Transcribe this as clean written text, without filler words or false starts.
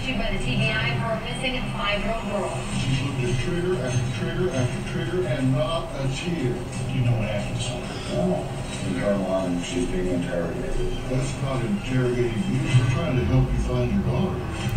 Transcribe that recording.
issued by the TBI for a missing 5-year-old girl. She's looked at trigger after trigger after trigger and not a tear. Do you know what happened to her? No. In her line, she's being interrogated. That's not interrogating you. We're trying to help you find your daughter.